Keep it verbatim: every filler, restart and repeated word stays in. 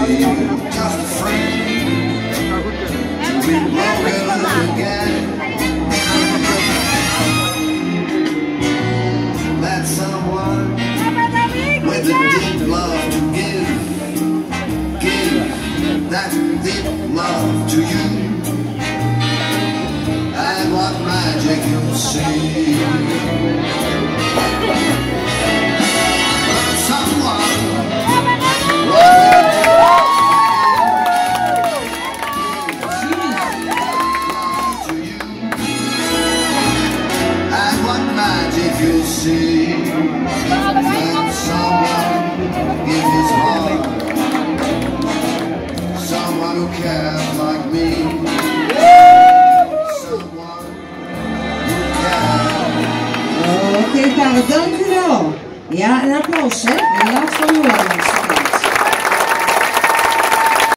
just a friend to be broken again. That's someone with a deep love to give, give that deep love to you, and what magic you'll see. But someone you'll see.